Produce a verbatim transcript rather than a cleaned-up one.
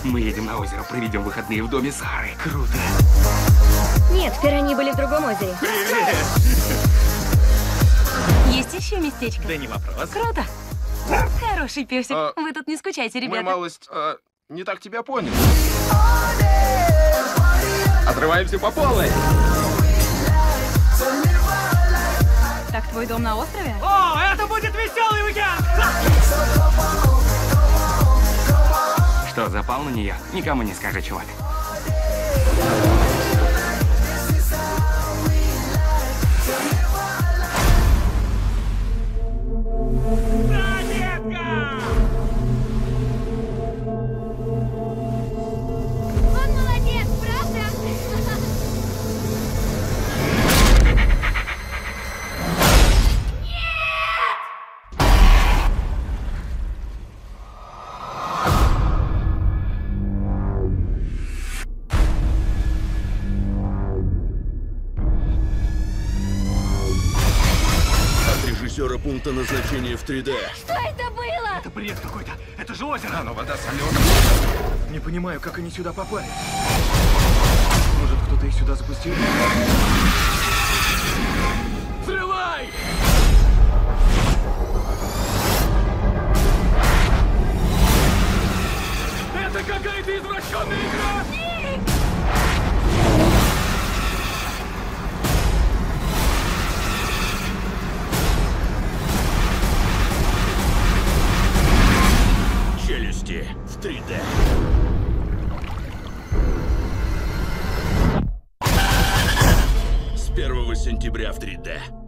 Мы едем на озеро, проведем выходные в доме Сары. Круто. Нет, пираньи были в другом озере. Привет! Есть еще местечко? Да не вопрос. Круто. Хороший песик. А, Вы тут не скучайте, Мы ребята. малость а, не так тебя поняли. Отрываемся по полной. Так твой дом на острове? О, это будет веселый уикенд! Что, запал на нее? Никому не скажи, чувак. Он молодец, правда? От режиссера пункта назначения в три дэ. Что это было? Это бред какой-то. Это же озеро. Но вода соленая. Не понимаю, как они сюда попали. Может, кто-то их сюда запустил? Взрывай! Это какая-то извращенная игра! Челюсти в три дэ. С первого сентября в три дэ.